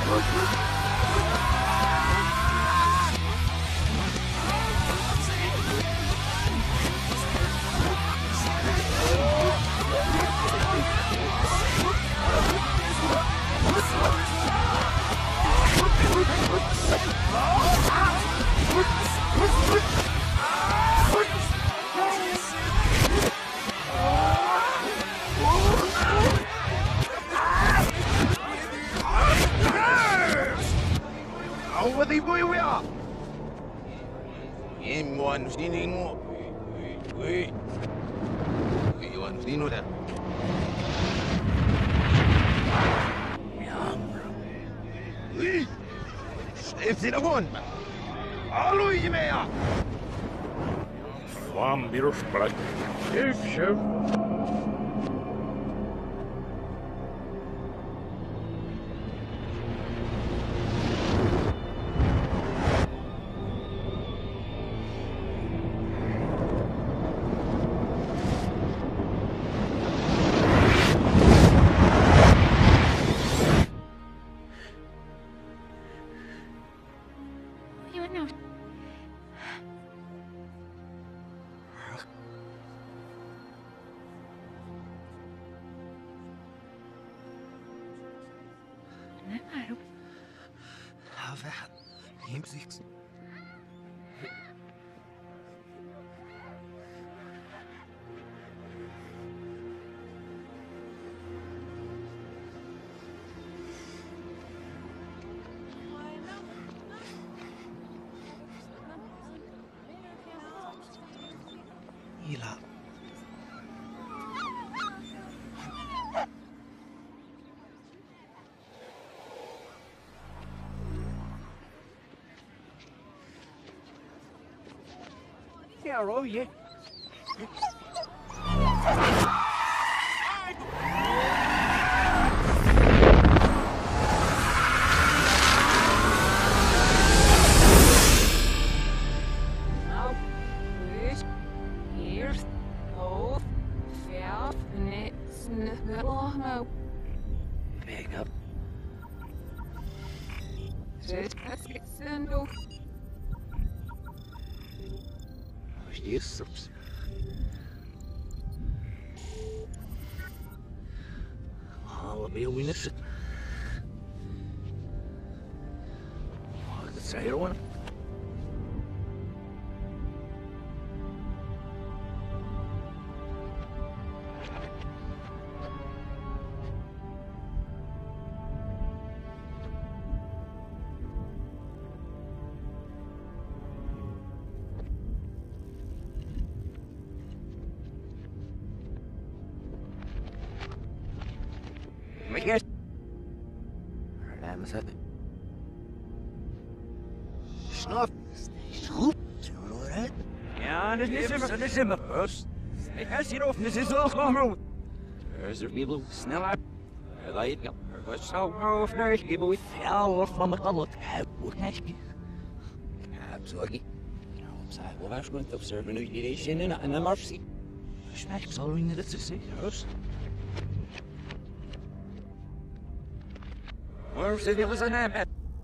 Вам берешь брать. И все. Ila. Yarrow, yeah. Big up. Jesus. I'll be a witness. What's the other one? Yes. Is that Snuff? Snoop? Alright. Ja, dat is hem first. Ik ga hier of dit is wel gewoon. There's a people Snel uit. right now. Wat zou of naar ik geef ooit Fjall van de kallet. Sorry. Zij wil waarschuwen op server nu die zin in een marsie. Smaak zal in het zeggen, hoor. Waar zit je zijn naam?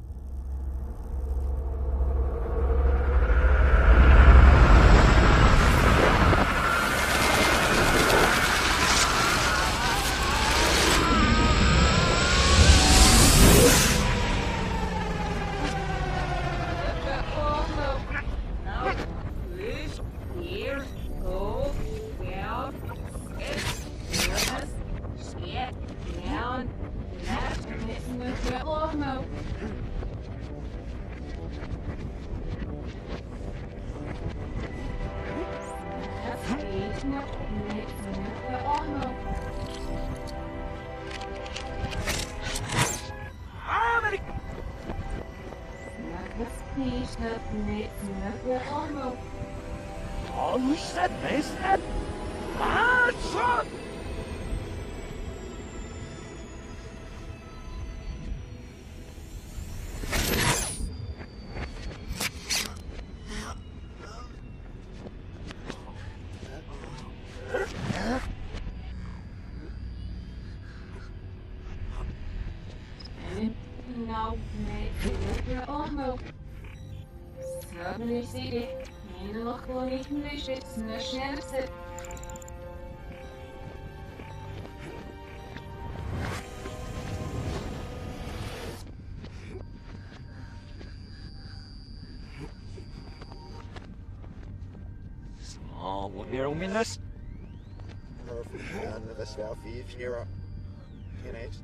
Oh, shit, man. Ah, shot! now, make your own move. Suddenly, see, in the colony, it's no chance. Oh, what are you doing this? Aan de West-België hier. Ineens.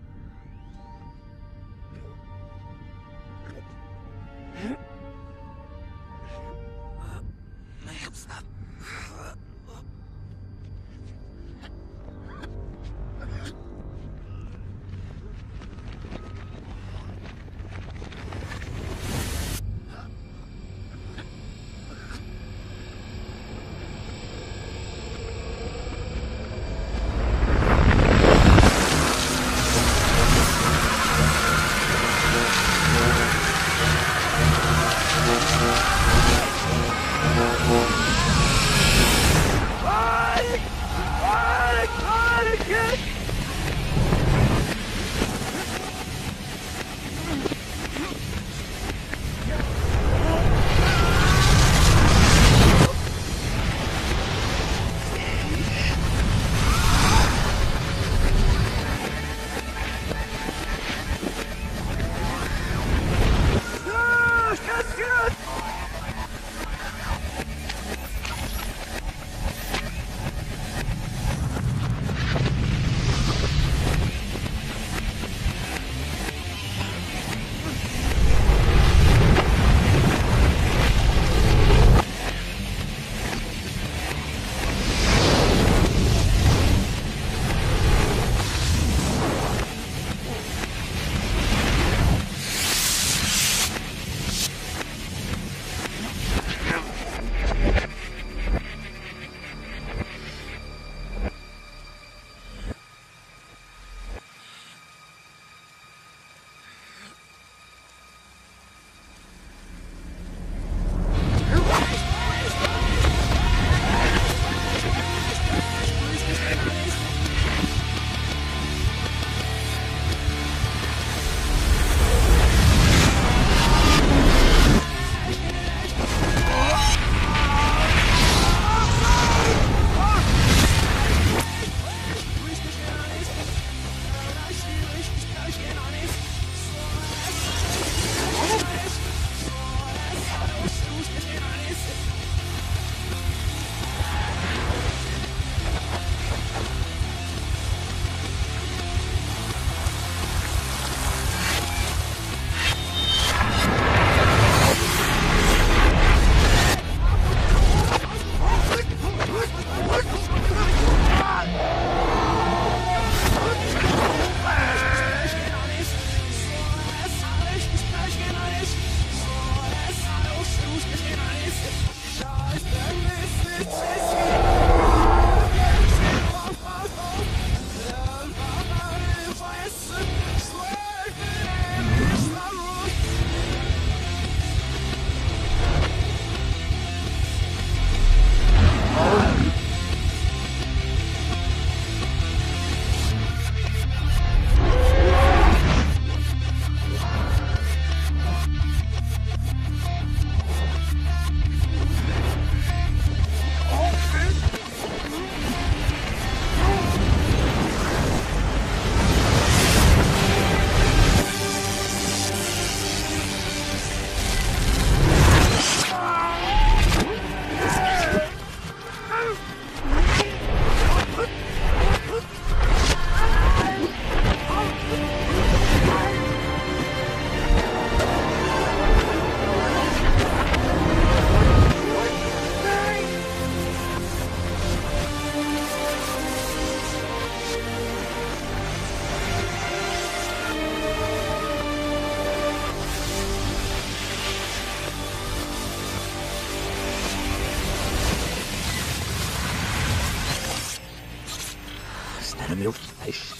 meu flesh.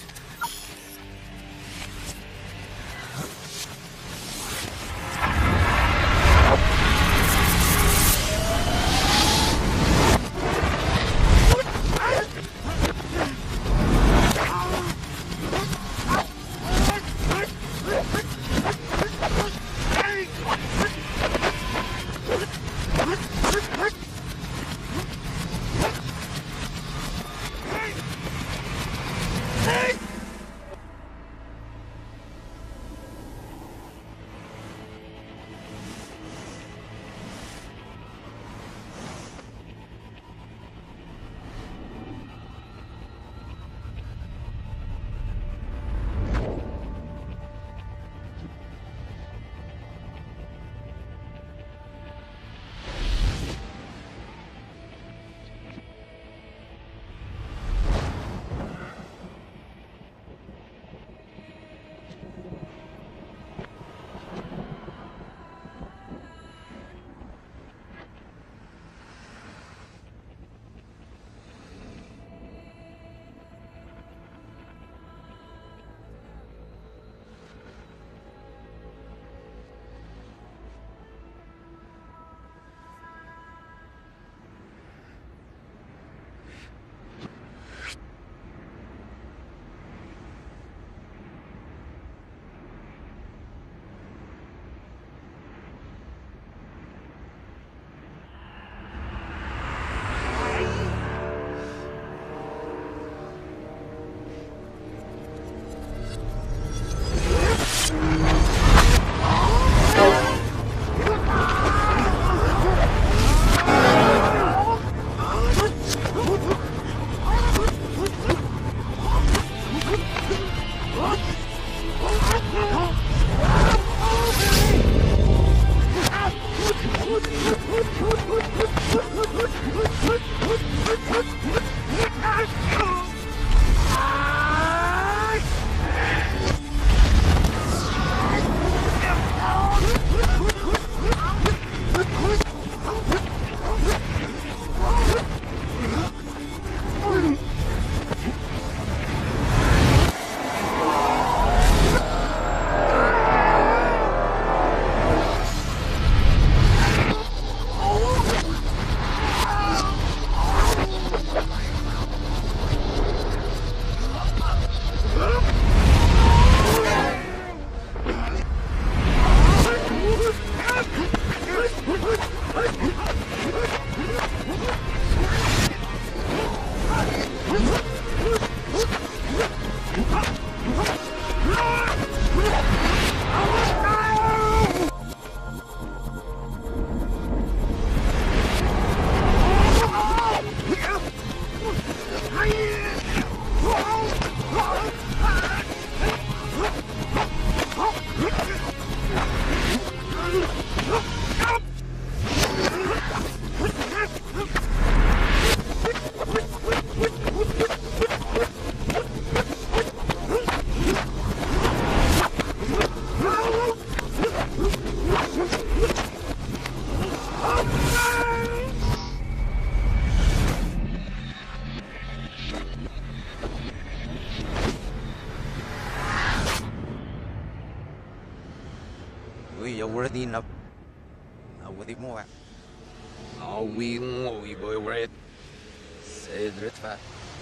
We are worthy enough. Now with it more. Now we boy red. Say the fat.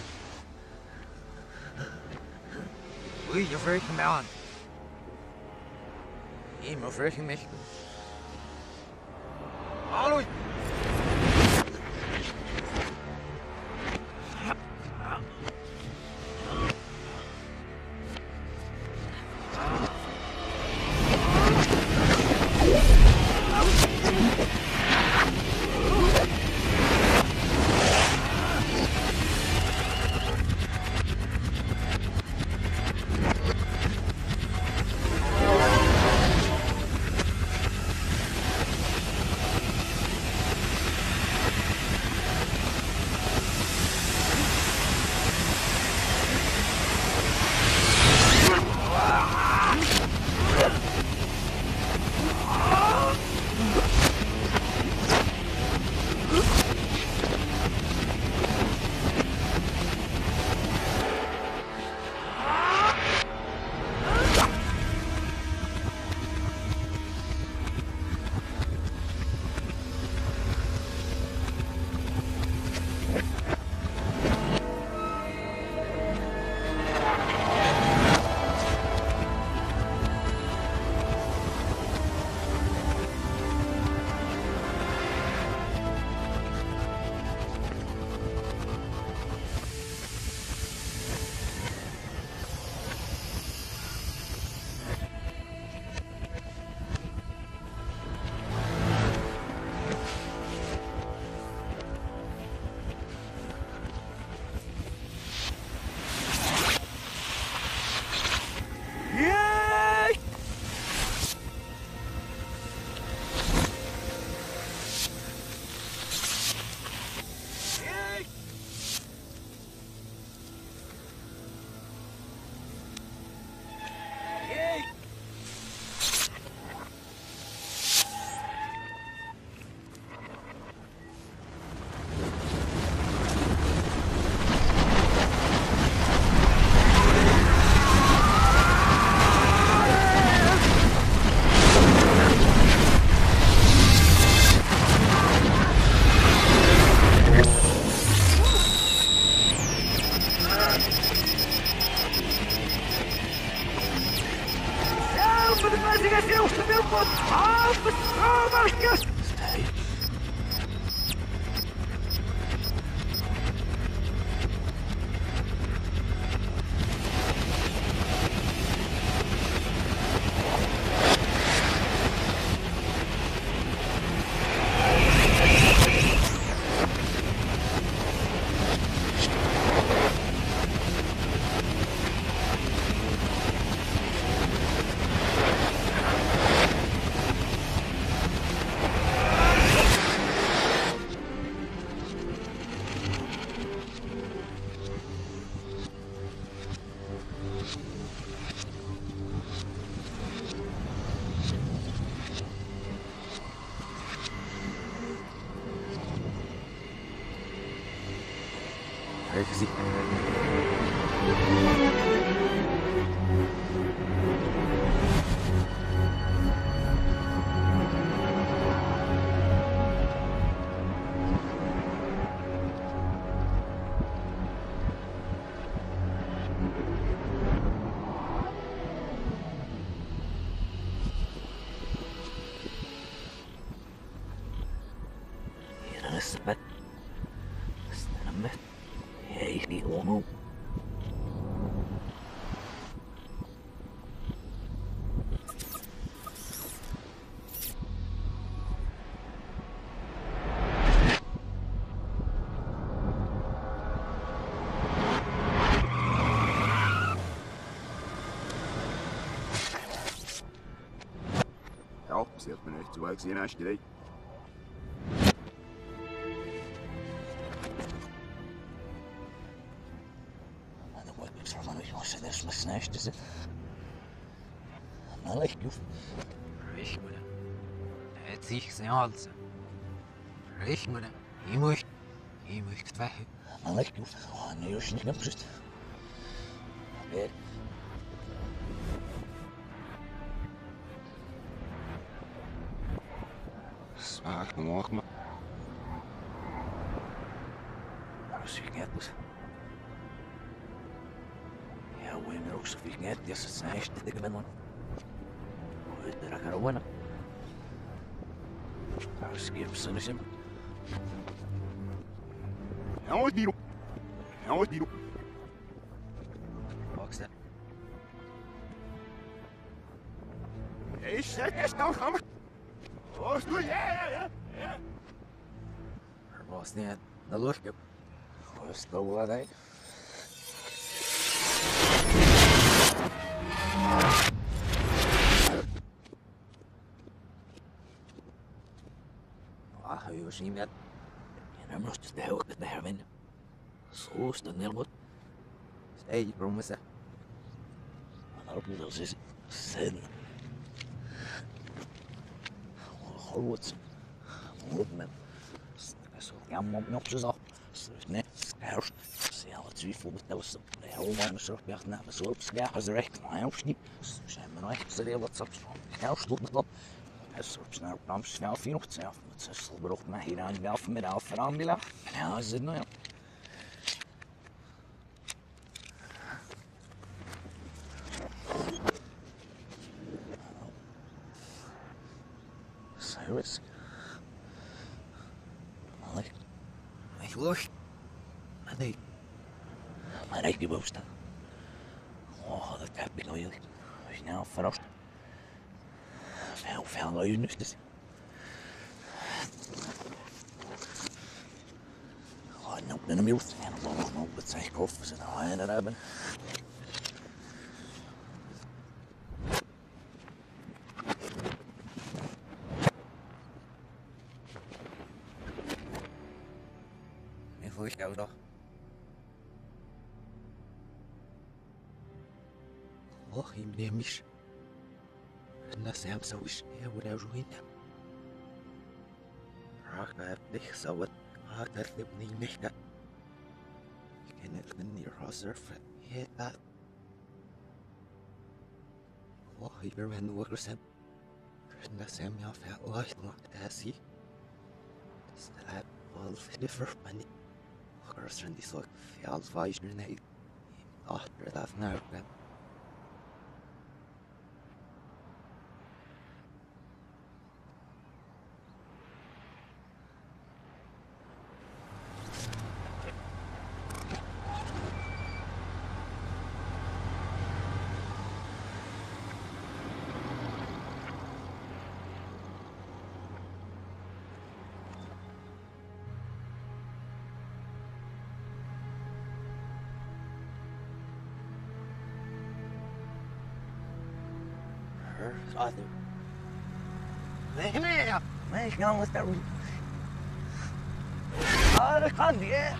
We are freaking man. I'm a freaking mich. Hallo. Crazy. Elizabeth. Hey, die homo. Ja, sie hat mir nicht zu weit gesehen, hast du die? This was nice, is it? I like you. Riech mir. Het sich zijn hals. Riech mir. Je moet weg. I like you. Oh, nee, you're niet opgezet. Smaak nog maar. Als ik net was. Ja, hoe je me ook zo veel net, dat is het zijn echt dikke ben man. Hoe is er gaan winnen? Als ik heb zin in. Jongens, Biro. Jongens, Biro. Wat is dat? Hé, zet eens nou, ga maar. Oh, doe ja. Er was niet de lucht op. Hoe is dat wat hij? Ah, je was niet met. En dan moest de helft met de herwinnen. Zo is het niet goed. Hey, waarom is dat? Maar ook niet als is zin. Goed. Goed met. Zo, ja, man, op z'n zak. Nee, herfst. Ja, wat zie je voor dat was de helemaal zo weg naar de sloop. Ja, als er echt een herfst niet. Zijn we nog echt serieus wat op herfst doet met dat. Is op snel op snel 4 of 12. Het is al beroep naar hier aan de elf met elf aan die laag. Ja, is het nou ja. Cyrus. Malik. Ik wacht. Maar ik heb opstaan. Oh, dat heb ik nou heel. Is nou verrast. Veel lui nu dus. Oh, nou ben ik mild. En dan nog wat zeg ik of we ze nou een hebben. Ik voel je toch? Oh, je meneer Misch. الناس هم سويش ولا وجوهنا راك بليخ سوت هذا ثبني مهنا كانت مني رازرف هي بعد والله برمن ورسم الناس هم يعفى الله نعتاسي تستلعب والف نفر مني وقرص عندي صوت في عالفايش برناي أحضر ذات نارك Arthur. Nee, ik kan wat daar doen. Ah, dat kan niet, hè?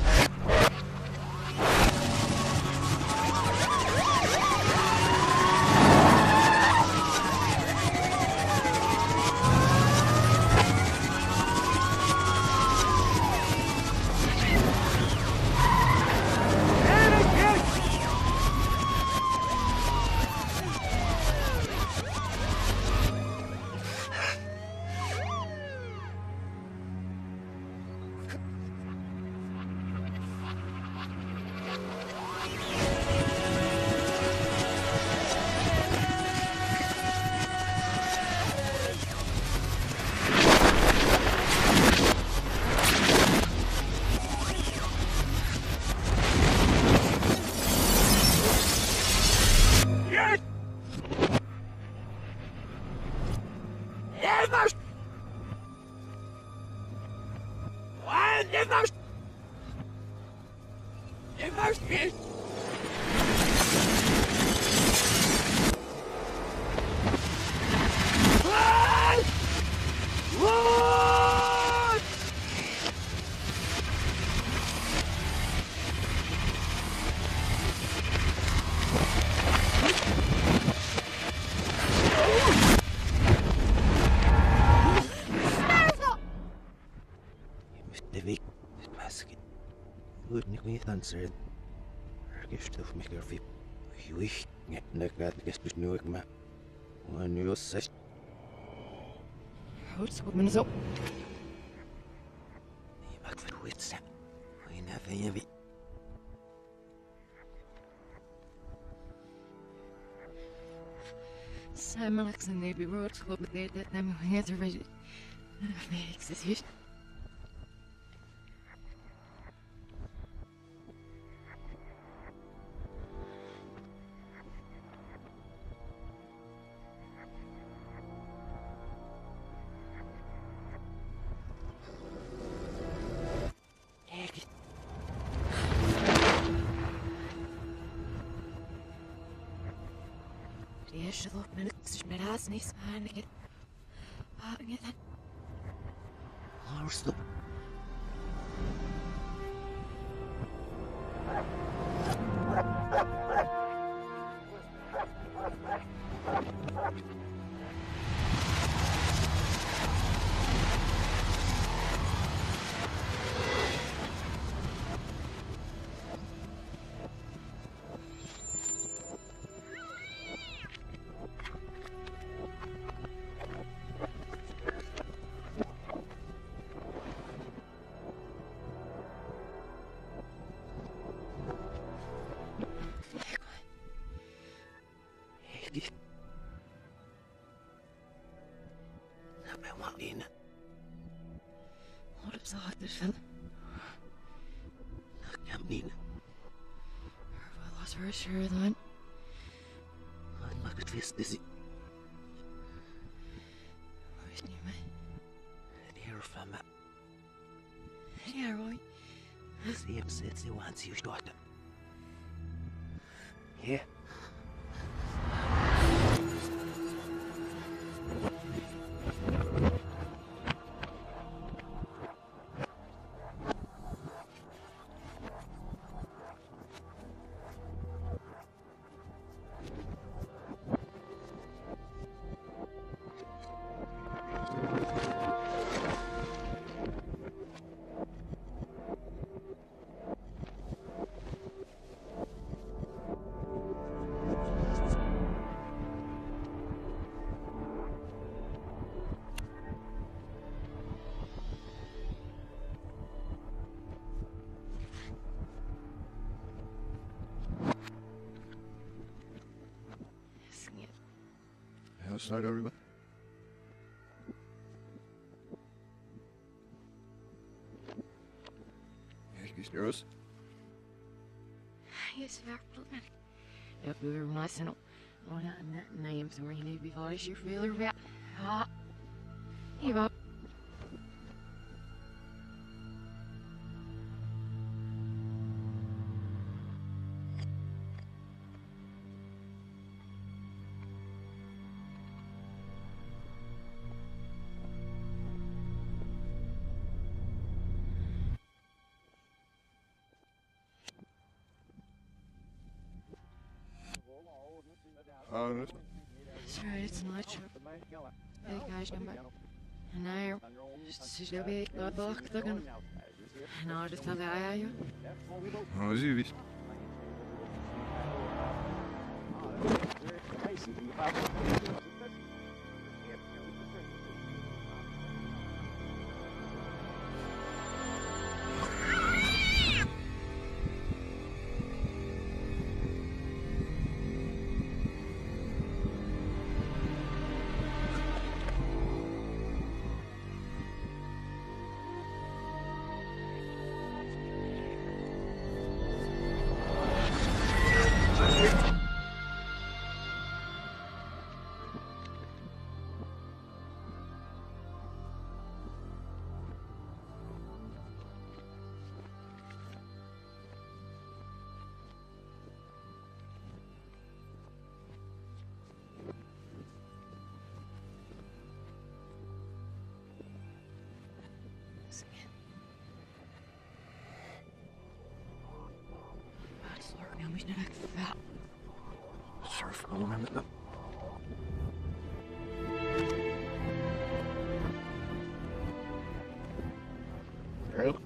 Answered. Gift of me careful. You wish get the cat gets to know it, man. When you say, Rood schoenen zo. Nee, wat voor hoe het zijn. Hoe je naar van je wie. Simon X en Navy Road school met dat naam hangt er bij. Nee, ik zit hier. Eerst op mijn met haast niks aan ik. Ik dan. Rustig. Wat op zacht is van. Ik kan niet. Wat was er sure dan? Ik maak het vast, dus ik. Wees niet mee. Het hier van me. Ja, Roy. Ze heeft zet ze want ze starten. Ja. Outside everyone. Yours? Yes, werkelijk. Ik wil er maar snel. Oh, nee, I'm sorry, nee, before I should feel her back. Ah. Hier, sorry, it's not true. Hey, guys, come back. En hij is er weer wat wachten. Nou, dat van daar, ja. Oh, zie je wie? Mich nicht wegfährt. Surf, remember them. Real?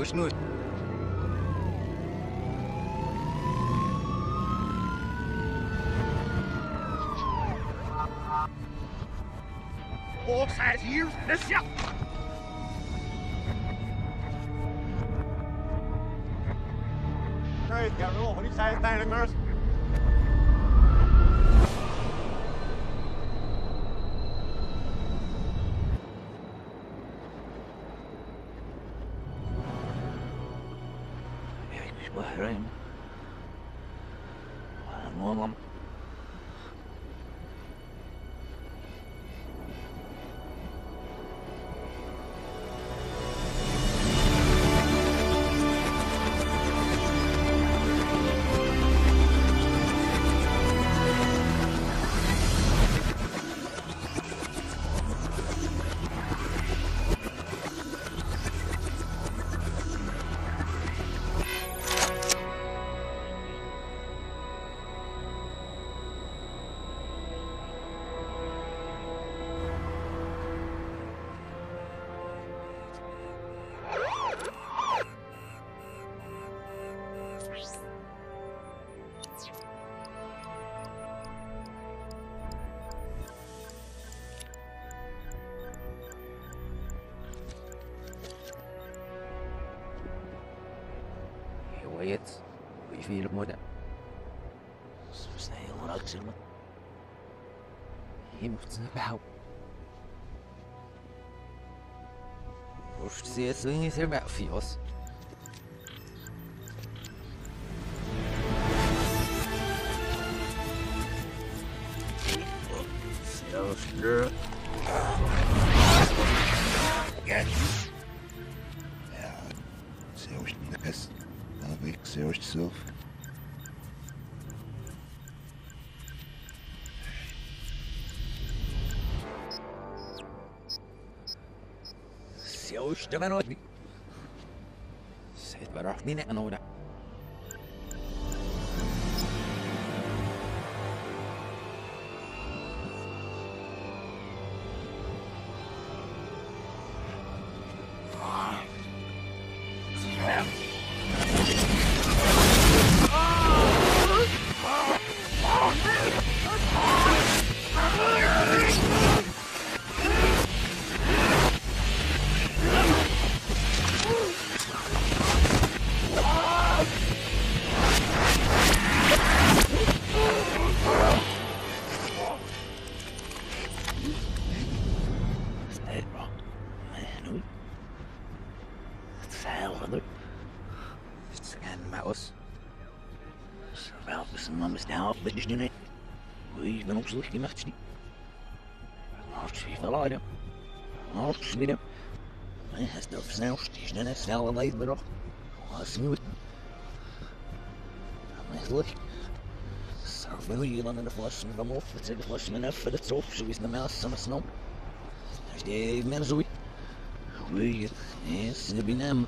Rusnud. All sides here, this ya. Hey, got a little honey size dynamers. Bahrain. Ngomong. هوايات وفي المدى Stay on Axel. هي مفتنبحة وش سياسيين يتبع فيوس Sister. Yes. Ja, zelfs niks. Dan ik zelfs zelf. Sjouš to venodni. Sejt varahni ne anoda. بدجني ويش بنوصل لي مختني عرفت في فلارة عرفت بينا ما هستوف سنوش تيجنا سنة والله يبرو واسموت ما يخلص صرف ويلا أنا فلاش من رموف بتصير فلاش من أفل تروف شو اسمه ما السما سنو هشتي من زوي ويل يس بينام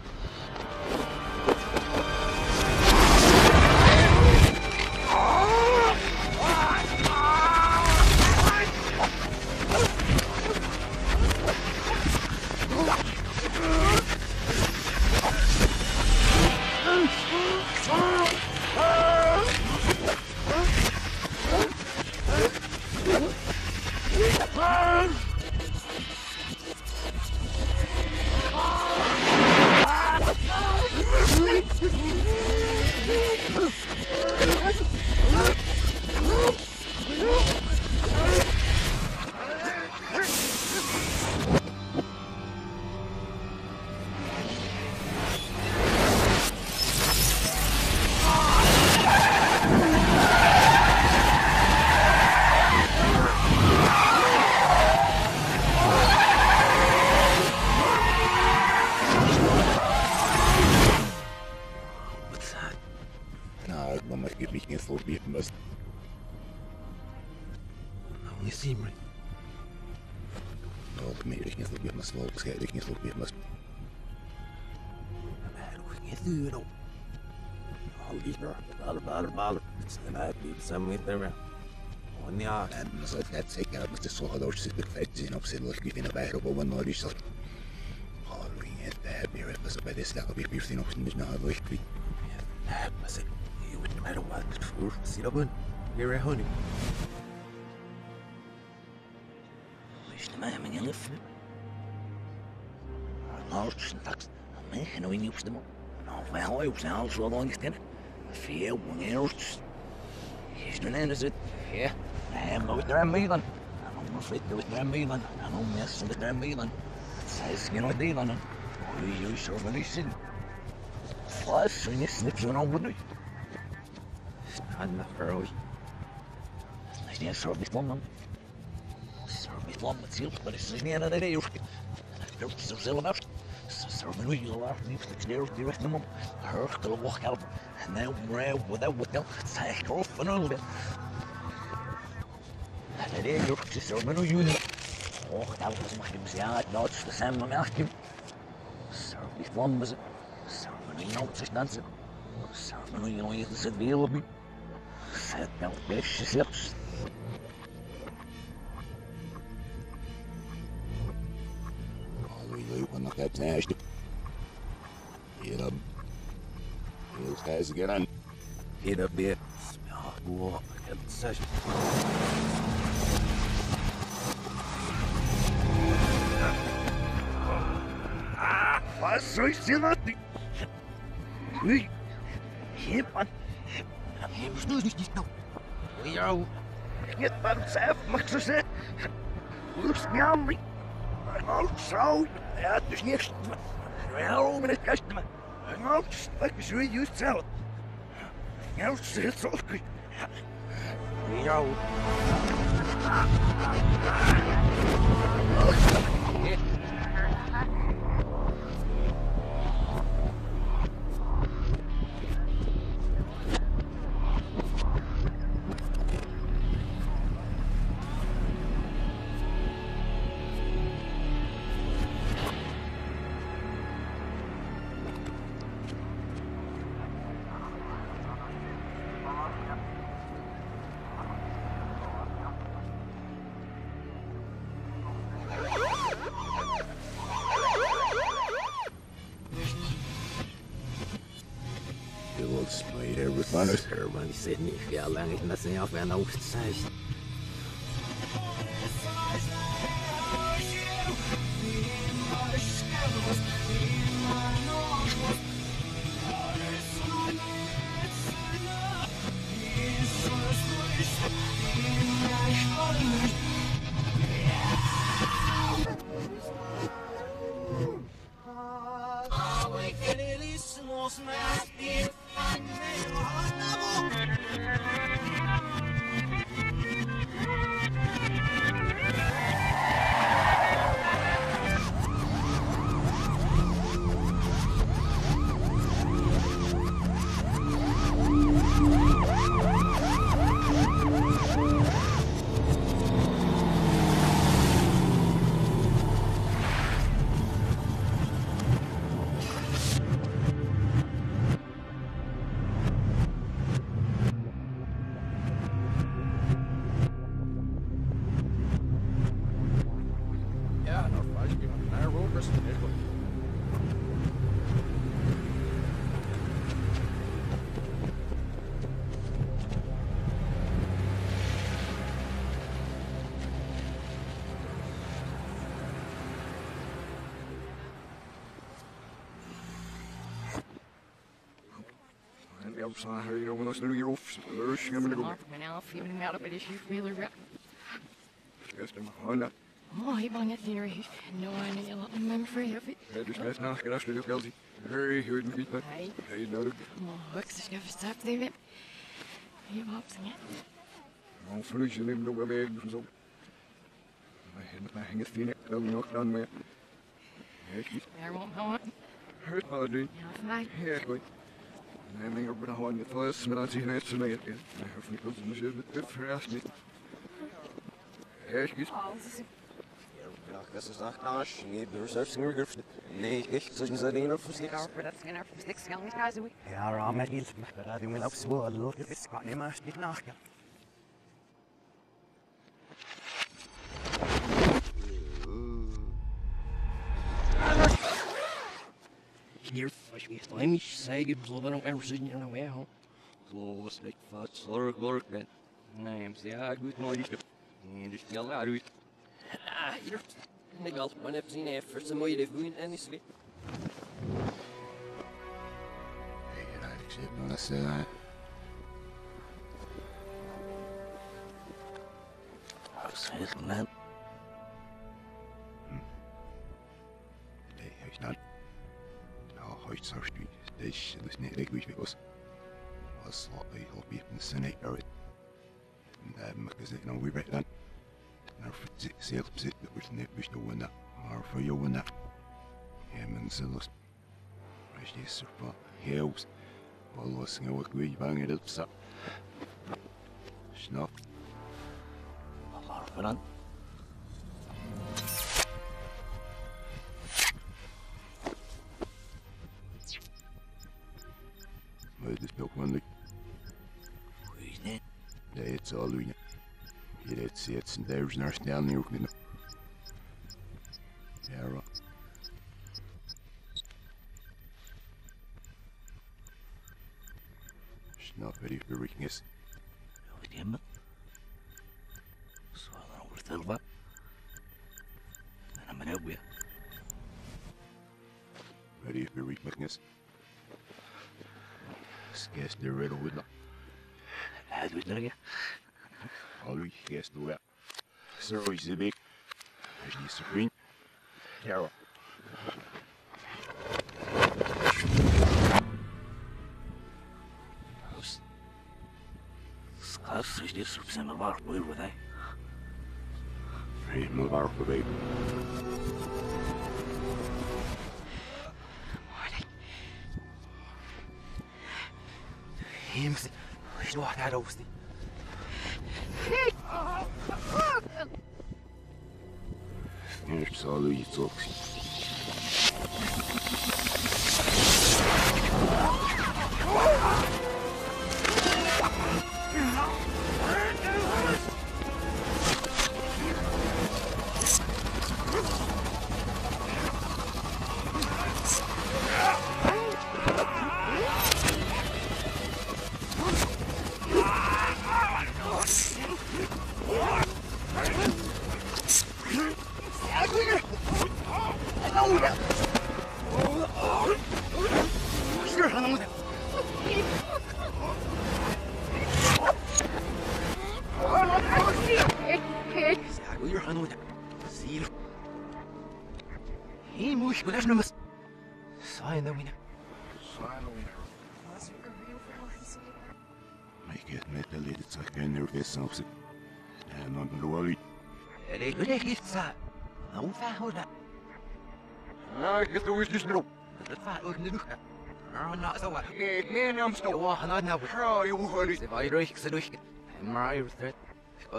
best. Nie Simry. No, meer ik niet op je mas, loop, schijt ik niet op je mas. Maar hoe ging het nu dan? Al die baler. Het is een uitbliep, samen met de Oh ja. En dan zal ik net zeker dat het zo gaat als het bekijkt zien op z'n lucht, ik vind het bij op een nodig zal. Oh, ring het. Meer was bij dit stel weer weer nog niet naar de weg. Ja, was het. Je moet maar wat voor zie op. Weer honing. Is de man in lift? Nou, straks. Nee, nou niet op stemmen. Nou, wel, ik zal zo lang staan. Veel wanneers. Is er een is het? Ja, hij moet er aan meedoen. I'm afraid there was no Milan. I don't mess with no Milan. Says, you know, Dylan. You certainly sin. Plus, when you snips on over me. Not enough early. I can't serve this one. Serve this one with seal, but it's the end of the day. I don't so enough. Serving with you last week, the stairs, the rest of them. I heard to walk out. And now we're without them. It's a off and all. Het is ook zo met een jongen. Och, dat was maar niet ja, dat is de samen met hem. Zo die vlammen ze. Zo met een noot is dansen. Zo met een jongen is het weer op me. Zet nou best zelfs. We leuk van nog het naast. Hier dan. Heel gijs get aan. Hier dat weer. Ja, wow, ik heb het zes. Was soll ich dir was? Ui. Hier, Mann. Hier bist du nicht noch. Ja. Jetzt beim Saft macht es nicht. Du bist mir am Weg. Schau. Er hat dich nicht. Ja, um das Gast mal. Ja, was bist du just selber? Ja, das ist so. Ja. Everybody said niet veel lang ik met zijn af en ook zei. Ik zag hier jongens nu hier of dus gaan we er Maar mijn elf, je bent out bij de schiefmeler. Eerst maar gewoon. Oh, ik ben net hier. No, I need a lot of memory of it. Het is best nagedacht door Kelsey. Hey, hoe het niet. Hey. Hey, nodig. Oh, ik zeg even stap David. Je hoopt het. Al vlieg je neemt nog wel weer zo. Maar het vind ik wel nog dan meer. Daar won't help. Het maar doen. Ja, fijn. Ja, goed. Nee, maar ik ben gewoon niet vast, maar dat zie je net zo mee. Ik hoef niet goed te zeggen, het verrast niet. Ergens. Ja, das ist nach Arsch. Nee, du selbst nur gehört. Nee, ich soll nicht sagen, auf sich. Maar dat is geen erf, niks kan niet huizen. Ja, Raam hat nichts gemacht. Da du mir aufs Wohl, du bist gar nicht mehr nicht nach. hier verschwiegt. Hij niet zeggen, zonder een ernstig in de weg. Zoals ik vast zorgelijk ben. Nee, hem zei, ja, goed, nooit. Nee, dus heel raar uit. Ah, hier. Ik wil maar even zien, even zijn mooie voeten en is weer. Ik zit nog eens aan. Zeg, man. Nee, hij is niet. Nou, hij is zo stuur. Deze is niet leuk, weet je wat? Als hij al bij een snake uit. En daar mag ik zeggen, nou, wie weet dan. Nou, voor zichzelf zitten, dat wordt niet best doen dat. Maar voor jou en dat. Ja, men zelfs. Als je is er van heel. Alles nou, ik weet bang dat het zat. Snap. Waarvoor dan? Maar het is nog wonderlijk. Weet niet. Nee, het zal doen. Je deed zitten daar naar snel nieuw kunnen. Ja, hoor. Snap wat die verrichting is. Weet je me? Zo dan wordt het wat. En dan ben ik weer. Wat die verrichting is. Skes de riddle with Hij doet het nog. all we guess the well. So is the big. As you screen. Carol. Schat, is dit op zijn waar wil wat hij. Hey, my bar for baby. Heems, is nog daar oost. Ik zal u iets ook zien. Weer gaan we. Zie je? Hier moet je wel even nog. Zijn dan weer. Ik heb met de leden zeg geen nerveus zelfs. En dan de wally. Ik weet niet zo. Nou, hoe dat? Nou, ik doe het dus nog. Dat gaat ook niet lukken. Nou, zo wat. Ik meen hem Je stil. wacht nou nou. Vrouw, je hoort niet. Ze waar je door ik ze door. Maar je het. Goed.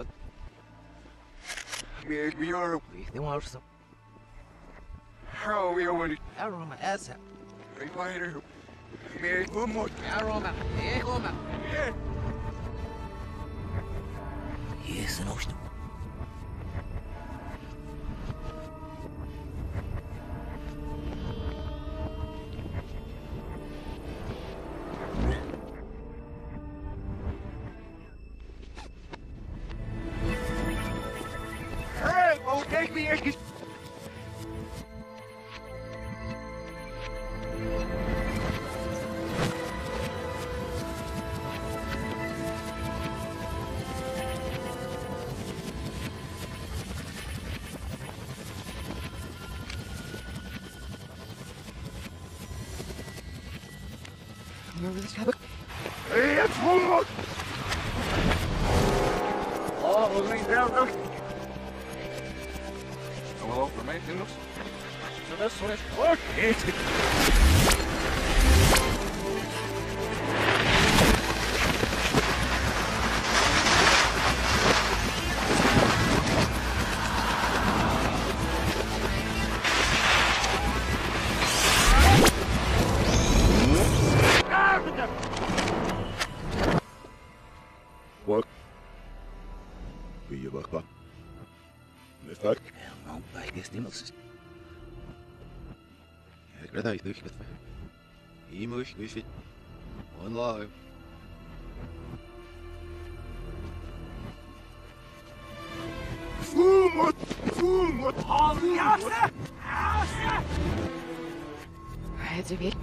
Ik ben jou. Weet je maar zo. Vrouw, je hoort niet. Aroma, as. Ik ben er. Ik ben mooi. Aroma. Ik kom maar. Hier is een oost. Hey, oh, kijk me eerst. Hey, het voelt. Oh, wat is dat nou? Hallo, voor mij, Tindos? Dat is zo. Oké. Wat? Wie je wacht dan? Met wat? Nou, bij is niemand. Ik weet dat je het He must wish it. One live. Fool, fool, Right to be.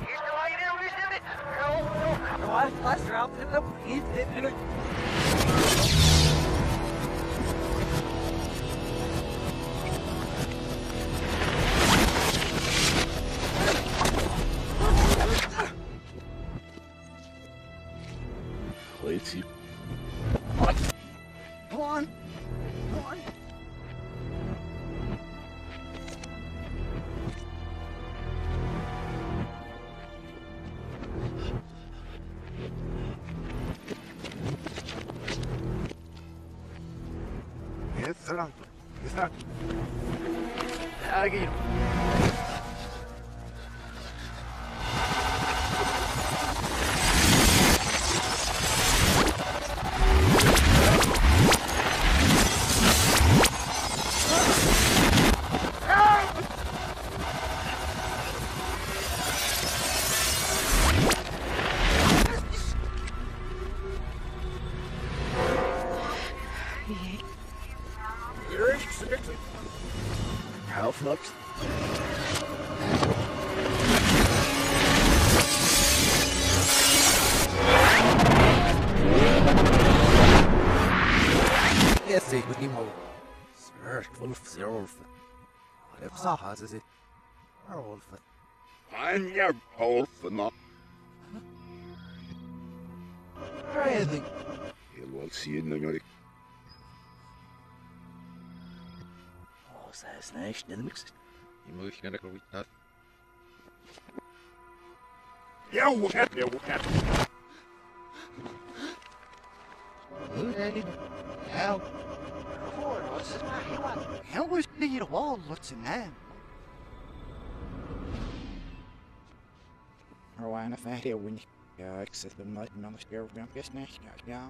Let's see. Come on. Yes, sir. Yes, sir. Again. How flux? Yes, it would be more. Spirit, wolf, zero. Whatever saw is it? Or wolf. I'm your whole for not. Really? You'll see you in the morning. Oh, that's nice. Didn't mix it. He must gonna go with that. Yeah, what happened? Hell. How was the wall? What's in that? Rwana fahriya wini. Ja, ik zit hem nooit meer anders keer op een pist niet. Ja.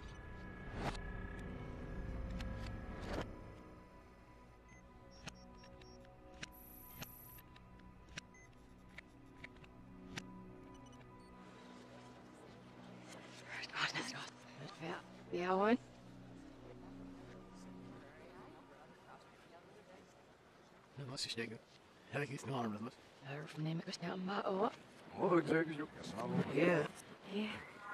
Yeah, one. Wat is het? Heb ik iets naar hem? Daarvoor neem ik eens naar mijn oor. Oh, ik zeg het ook. Ja. Ja.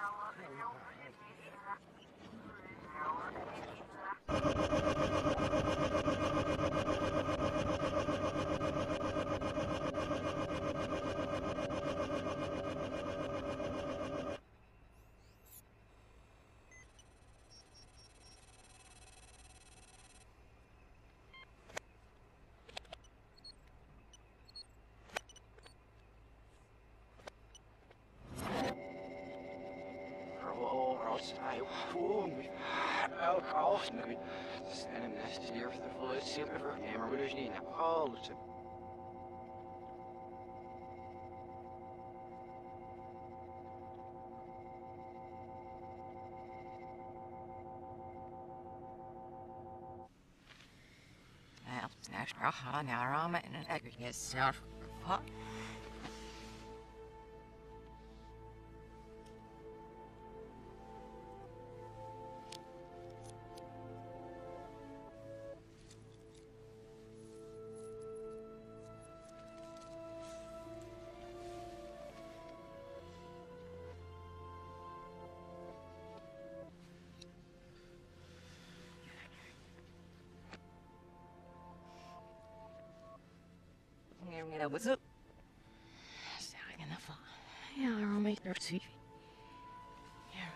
Aan haar ramen en een ekkertje zelf. What's up? Sterk in de val. Ja, waarom ben je er ziek? Ja.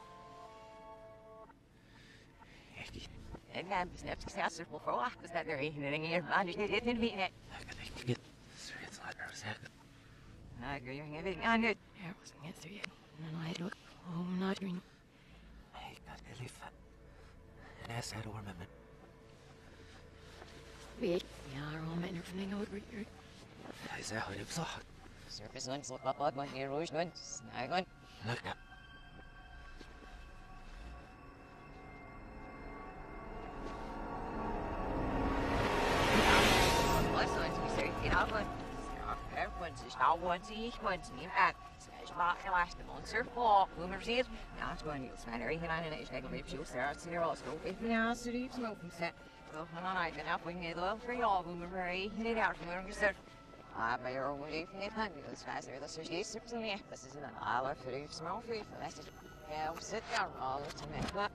Ik heb snapt successful for what? Is that there anything here? I just didn't mean it. I can make it. It's not very second. I agree, you're having on it. Er was een etter igjen. Men I look home not doing. I got a leaf. And I said, or remember. Weet. Ja, waarom ben je er van dingen over hier? I said, how it was. Surface one, slip up on one, here, rouge one, snag one. Look at. Plus ones, we start it out one. Everyone's just all ones, each one's in fact. spot the last monster for boomers here. Now it's going to use my area and it's like a rip show, Sarah, see her also. If you now see smoking set. So, and I've been up winging it well for y'all, boomer, very, hit out from where you said. I bear away from the hundreds, faster, the surgeries, and the emphasis in an hour for the small food. That's it. Yeah, sit down, all to make that.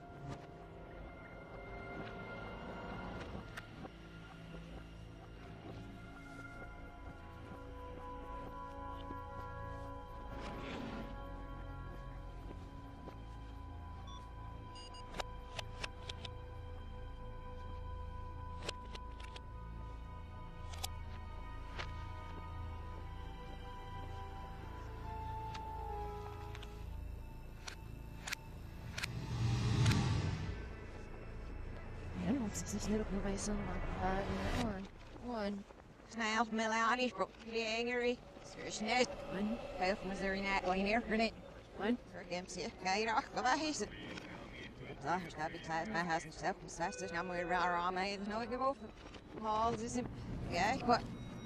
This little boy so one. Snail, Melody, the angry. Seriously, One. both Missouri night going here, Renee. One. For him, see it, Kaira, go back, he's it. Zahir's happy class, my house and stuff, and such, there's no more around me, there's no give over. All this is, yeah, what?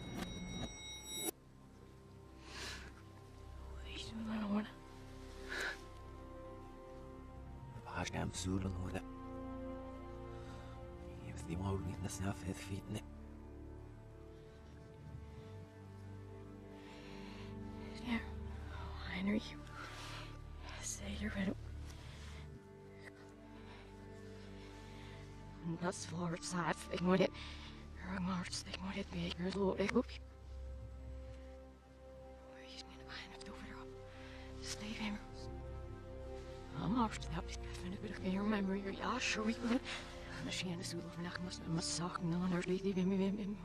Başka msulun orada. Yemsi mağlubi nasafet fitne. There. Henry, you say you're ready. That's for side thing with it. You're a march thing with it, makers, Lord, I hope you. He's been behind it over there. Stay him. I'm off to that definitely bit of your memory, yeah, sure we will. She and the soul of Nack must talk no one earthly him.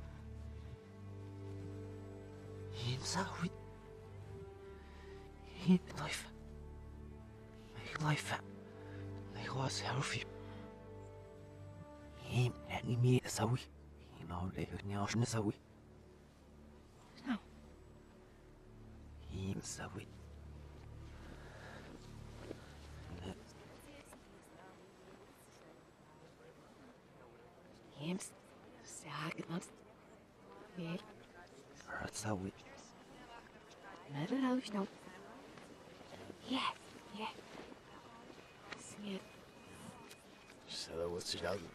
Him sorry. Him life. My life. I was healthy. Him and me sorry. You know, they could not sorry. No. Him sorry. Him sagnet. Yeah. Sorry. Never know, you know. Yeah. See it. So that was it out.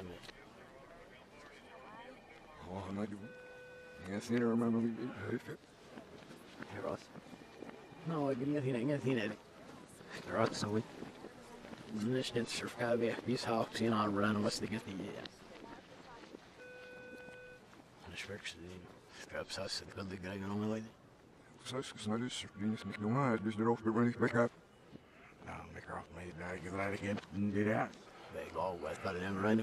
Oh, and I do. Yes, I remember me. Here us. No, I didn't think it. Right, sorry. This is survive these hawks in on run unless they get the perhaps us and the guy on my way. Precies, snel is. Dienst niet normaal, dus erover ben ik back up. Now, make her off me, now you glad again. Do that. They go west by the number I knew.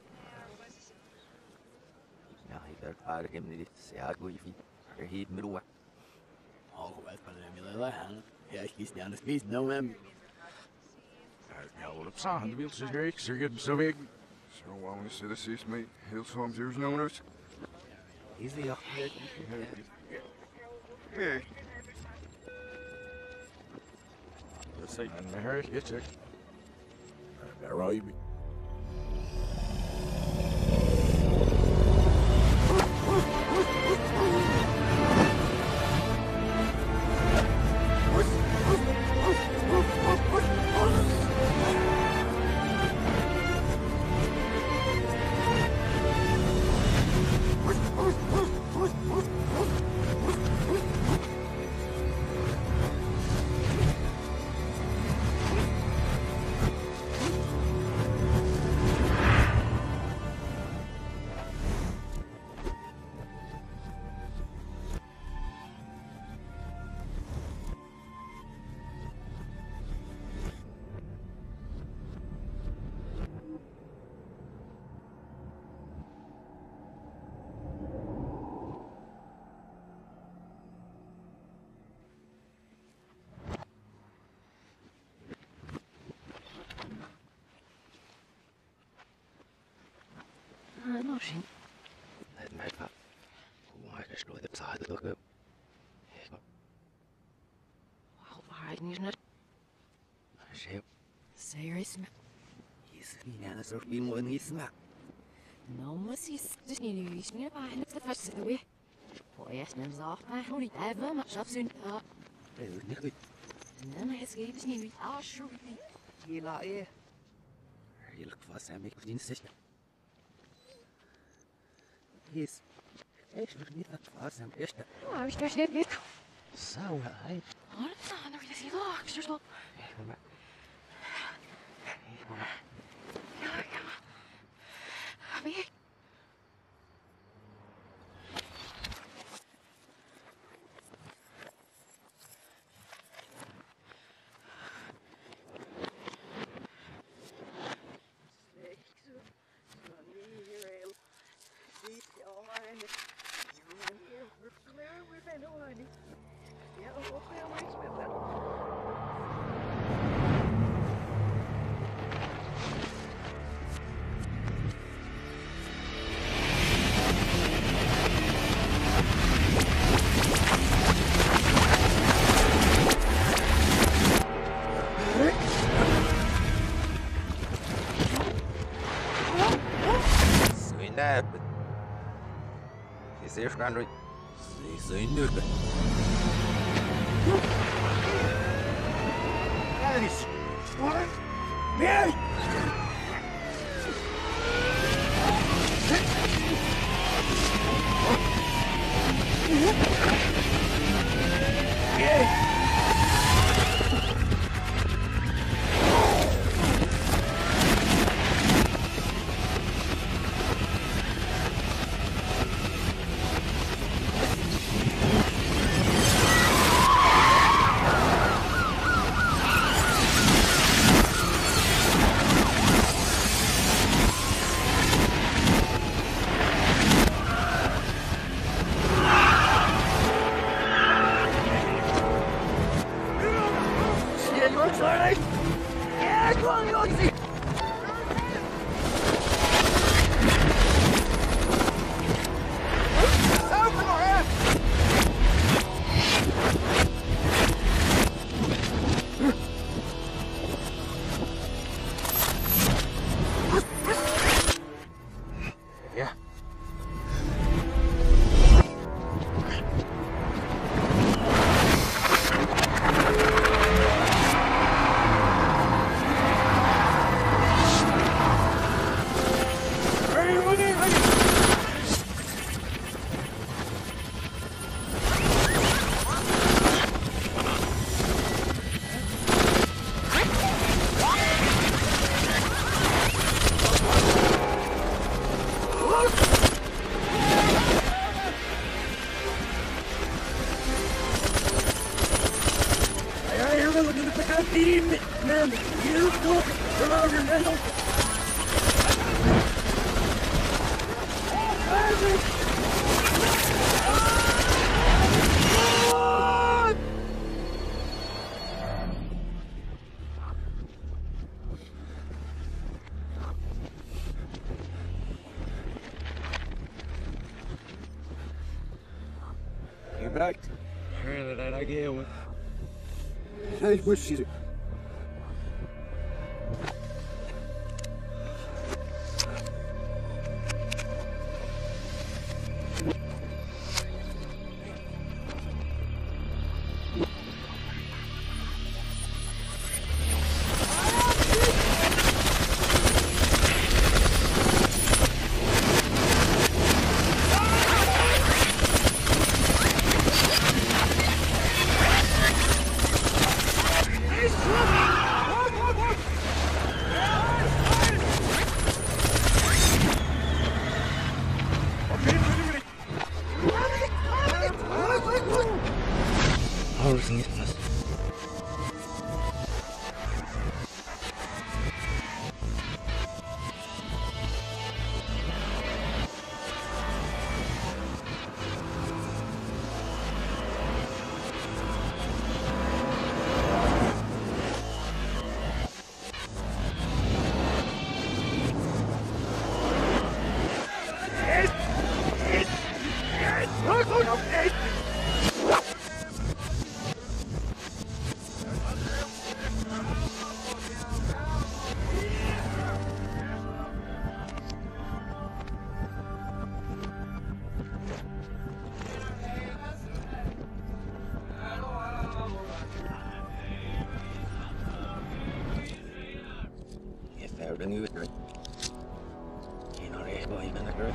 Ja, ik heb vaak hem niet zeggen hoe je vindt. Hier middel. All west by the number yeah, he's down the speed, no man. Ja, wat op zaan, de wiel is great, ze get so big. Zo, waarom is dit is mee? Heel soms here's no notes. Easy, ja. Hey. Let's see. And my hair gets it. Better roll you. Nothing. Het merkt wel. Hoe hij is nooit op zaad te lukken. Well, right, isn't it? Shit. Serious, man. He's been aan het soort wie mooi niet smaak. No, mas is dus niet nu is meer bij het vast de way. Boy, yes, men zag maar hoe niet hebben, maar zelfs in En dan escape is niet. Ah, sure. Hela är. Hela kvar Sam ik din sister. Yes. Ik wil niet dat kvar Sam eerst. Ah, ik ben niet. Zo, hij. Oh, dat is aan de zie laag. Ik zeg wel. Ja. Wie? Ser skandal. Say nothing. Alice! What? Mary! You're back. Where did I get with? Hey, where's she? bring you with me. You know, I'm going to go.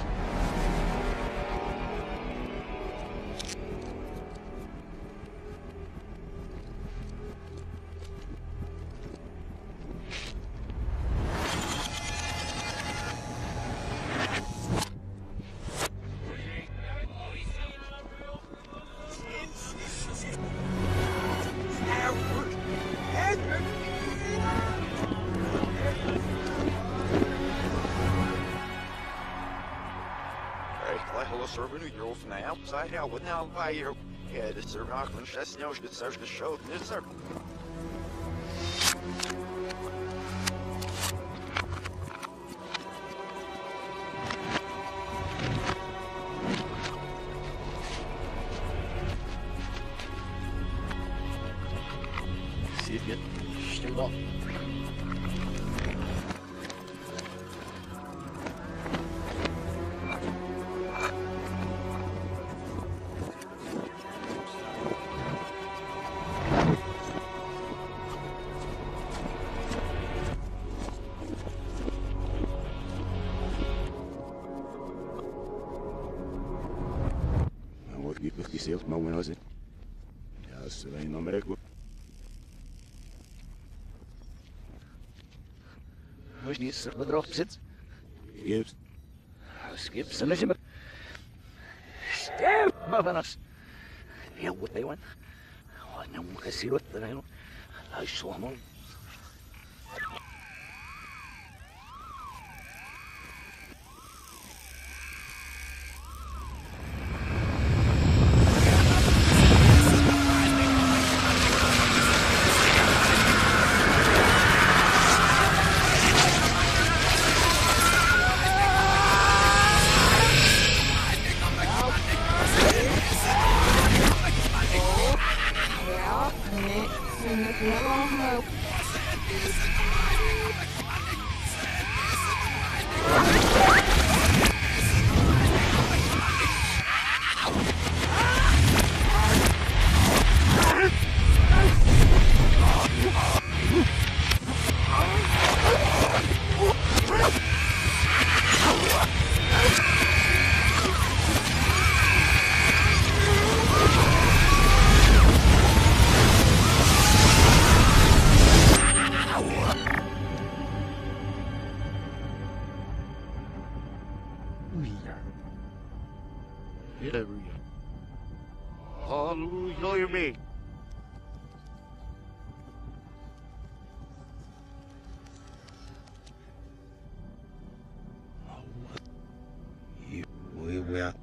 Outside out with now by your head, it's a rock and that's no good search the show. This sir. See if you still up. Sales maar when was it? Ja, dat is alleen nog maar goed. Hoe is die er bedrog zit? Gibbs. Skip, ze liggen maar. Stem maar van ons. Ja, wat hij want? Nou moet ik zien wat er is. Hij is zo man. Hallelujah, me. We are.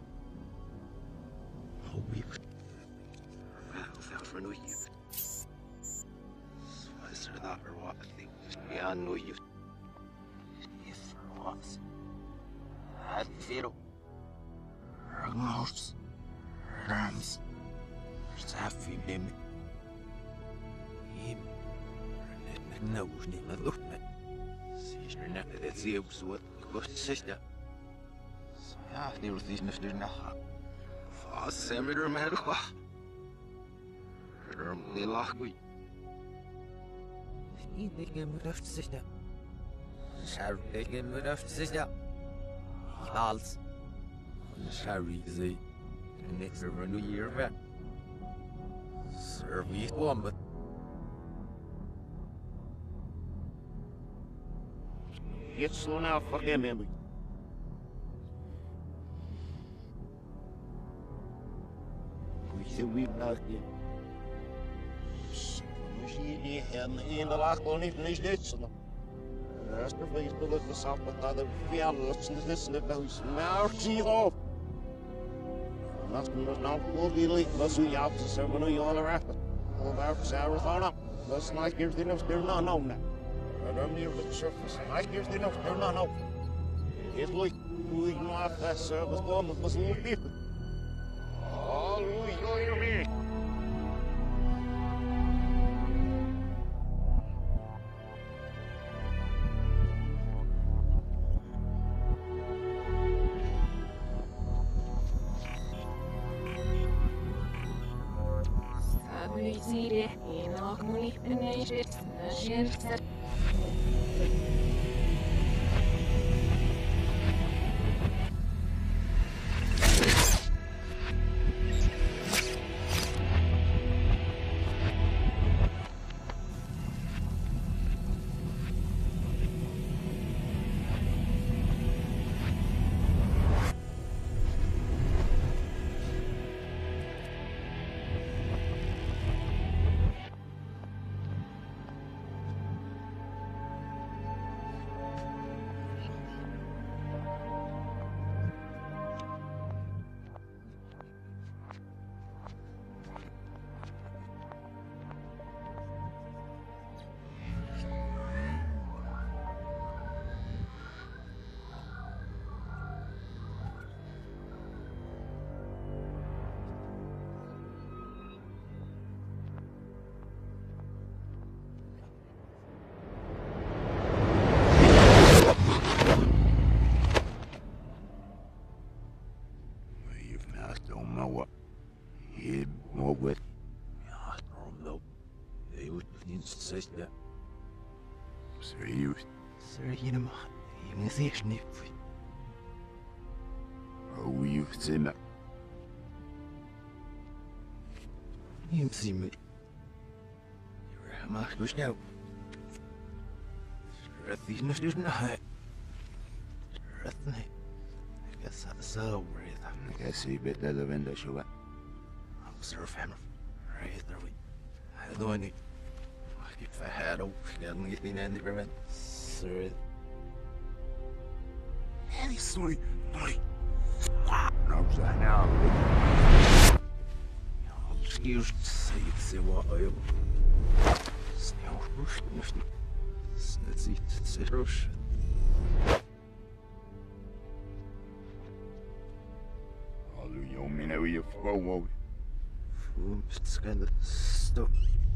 Oh, we. Without for no use. Was there that or what? I think we no use. If for once. Had zero. Mouse. Rams. Safi bim. Him. No, niet met lucht met. Zie je net dat zie op zo wat sister. Ja, die wordt niet meer doen nog. Vast zijn we er met elkaar. Er moet lachen goed. Niet tegen me af sister. Zou tegen me af sister. Hals. Sorry, ze. Niks er een nieuw jaar weg. Service woman. Get slow now, fuck him, Emily. We said we've not yet. Misschien in de laag gewoon niet eens dit zo. Als er vlees te lukken zat met dat er veel is de buis. Nou, zie je op. Dat is nou mobiel, dat is hoe je af te zeggen, hoe je al erachter. Of af te Arizona. Dat is like here's the next, there's not known that. And I'm near the surface. Like here's the next, there's not known. It's like who you know that service going with those little people. Oh, you're me. Zie je, in nog niet beneden, als je het sister. Seriöst. Serieus, je moet eerst niet. Hoe je het zin. Je ziet me. Je mag dus nou. Het is nog dus niet. Het nee. Ik guess dat zo breathe. Ik guess je bent de window show. Surf hem. Right there we. I don't need. Ik heb had ook. Ik had niet in de prevent. Sorry. Hey, sorry. Sorry. Nou, zeg nou. Excuse say what I am. Sneeuw rush nicht. Snit sieht rush. Hallo jongen, nou je vrouw. It's kind of stuff.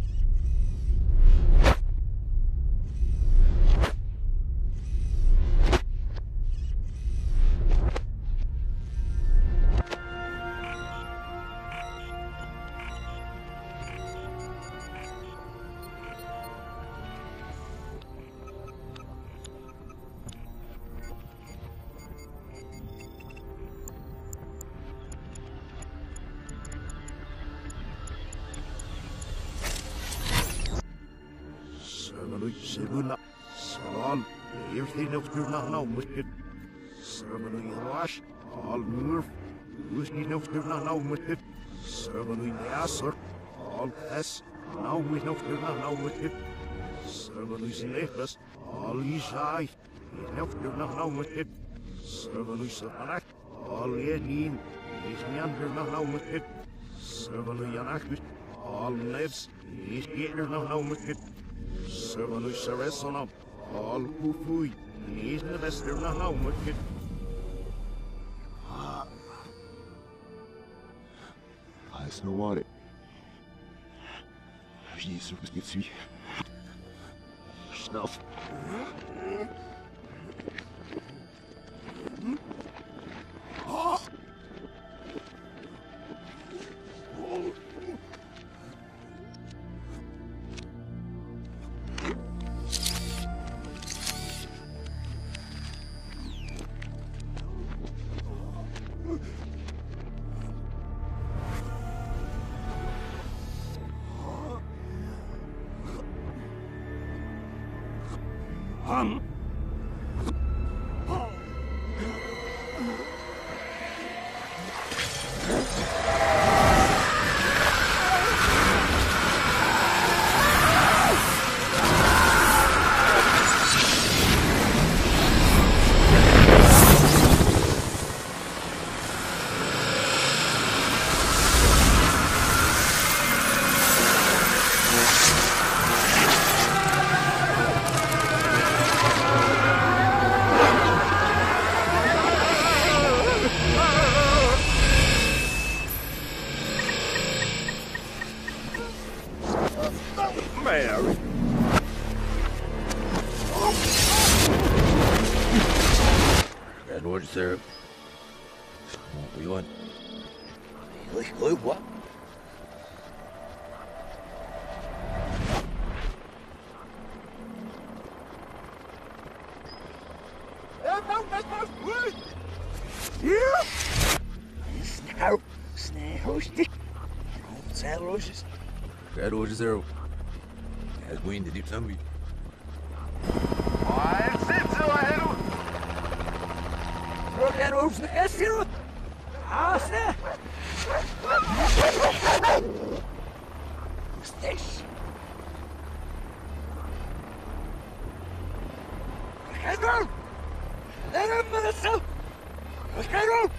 Sebuna, Salon, everything of your now, wicked. Servant wash, all move, whiskey of your now, wicked. Servant answer, all pass, now we know your now, wicked. Servant necklace, all is high, enough your now, wicked. Servant Sabanak, all Yedin, is me under now, wicked. Servant Yanakut, all lives, is getting now, wicked. Servant Saresonum, all who fui, is the best of the now, wicked. I still want it. Jesus, gets me. Stuff. Edward, sir. What we want? What? Red Orange Zero. Has Wayne to deep zombie. Red Orange Zero. What's this? Get out! Let him for the soup! Get out!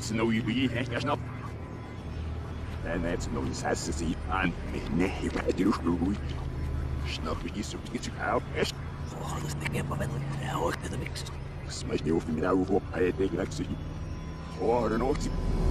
that's no you be snap. And that's no necessity and me do snap you so get you out. Oh, let's think about it. Now, look at the mix. Smash you off me now. I take it to you. Oh, I don't know.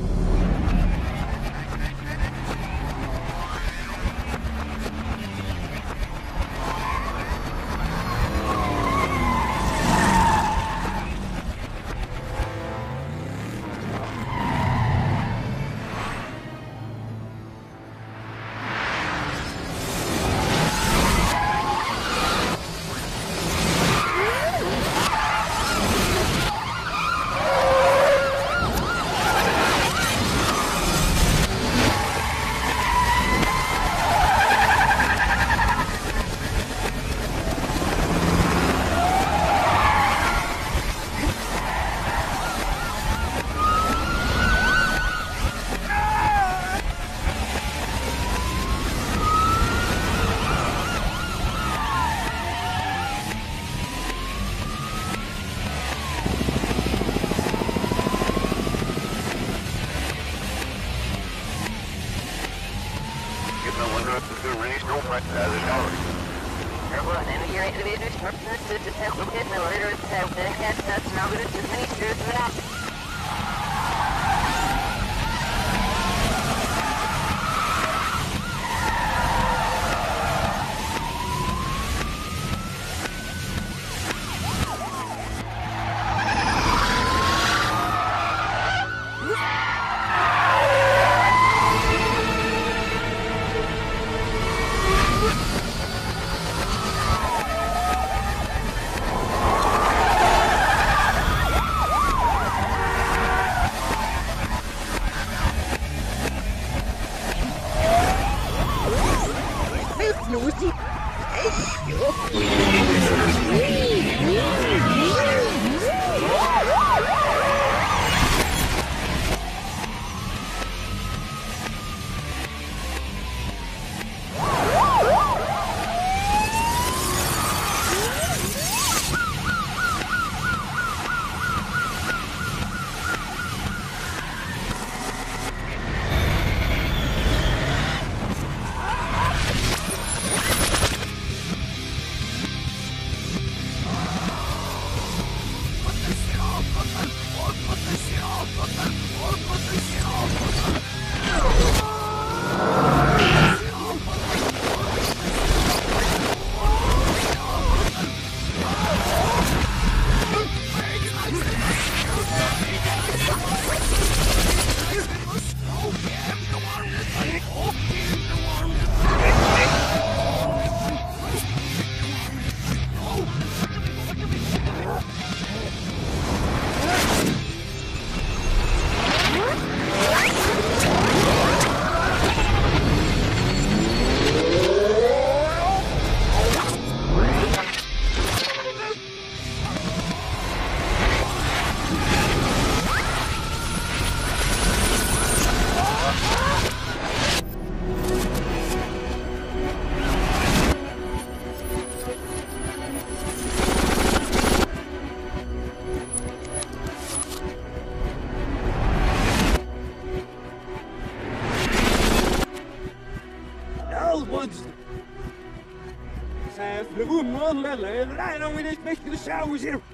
I don't want to make the showers here.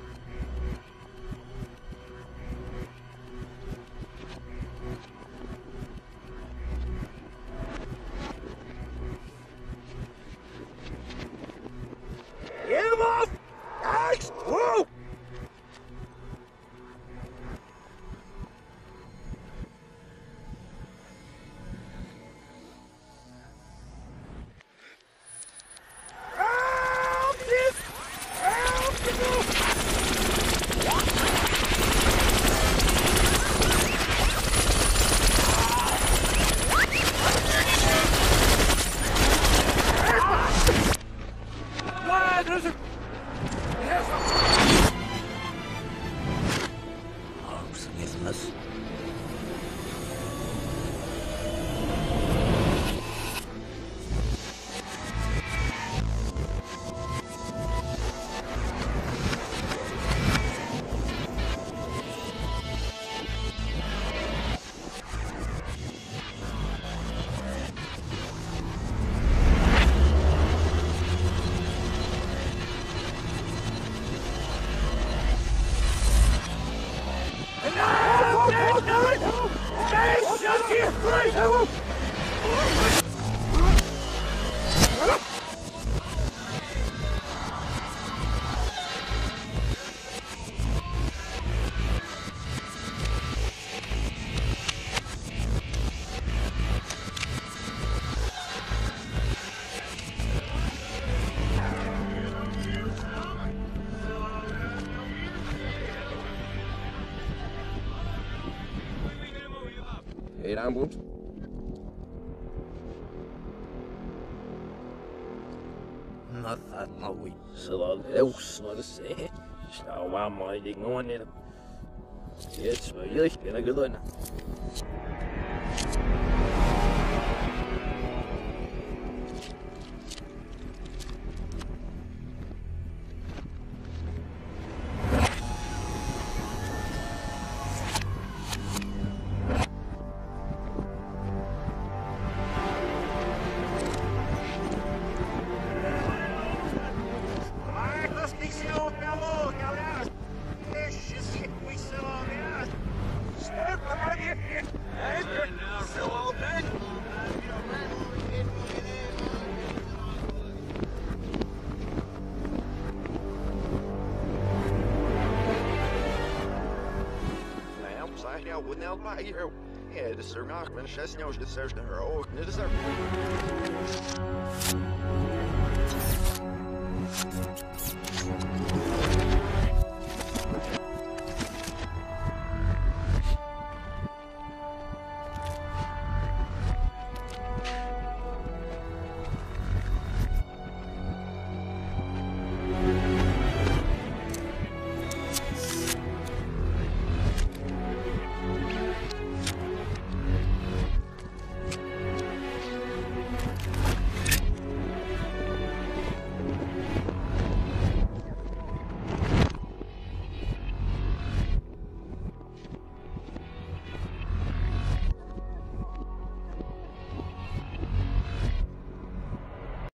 Get him off! Axe! Whoa! Eight ambulance. Not that no we so else let us say. So I'm waiting on it. It's really gonna good one. Ja, de Sir Mark, men 6 jaar, de 6 jaar ook, net is er.